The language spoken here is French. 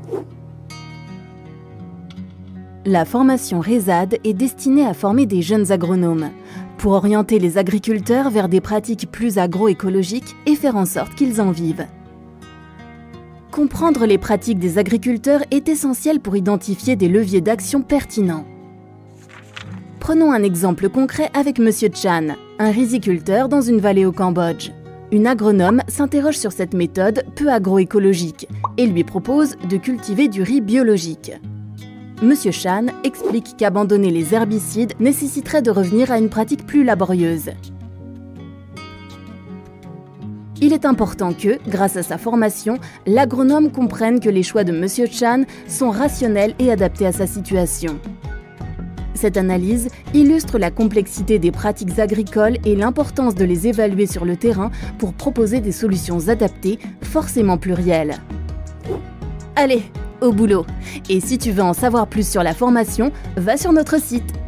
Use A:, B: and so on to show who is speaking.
A: La formation RESAD est destinée à former des jeunes agronomes, pour orienter les agriculteurs vers des pratiques plus agroécologiques et faire en sorte qu'ils en vivent. Comprendre les pratiques des agriculteurs est essentiel pour identifier des leviers d'action pertinents. Prenons un exemple concret avec Monsieur Chan, un riziculteur dans une vallée au Cambodge. Une agronome s'interroge sur cette méthode peu agroécologique et lui propose de cultiver du riz biologique. Monsieur Chan explique qu'abandonner les herbicides nécessiterait de revenir à une pratique plus laborieuse. Il est important que, grâce à sa formation, l'agronome comprenne que les choix de Monsieur Chan sont rationnels et adaptés à sa situation. Cette analyse illustre la complexité des pratiques agricoles et l'importance de les évaluer sur le terrain pour proposer des solutions adaptées, forcément plurielles. Allez, au boulot! Et si tu veux en savoir plus sur la formation, va sur notre site.